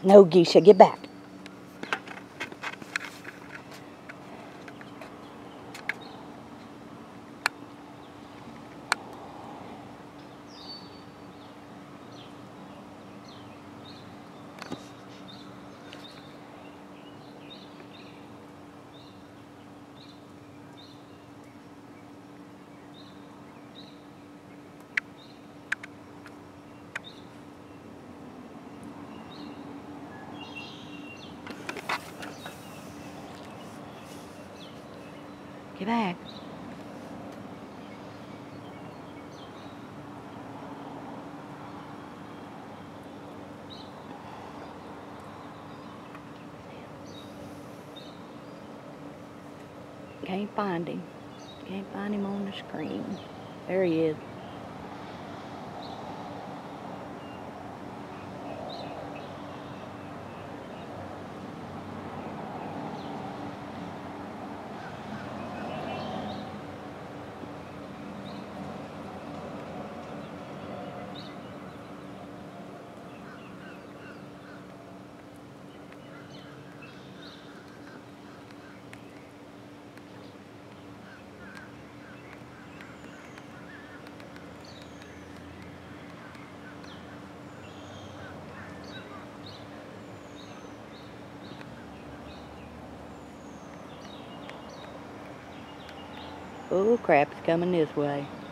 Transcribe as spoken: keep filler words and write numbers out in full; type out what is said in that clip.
No, Geisha, get back. Get back. Can't find him. Can't find him on the screen. There he is. Oh crap, it's coming this way.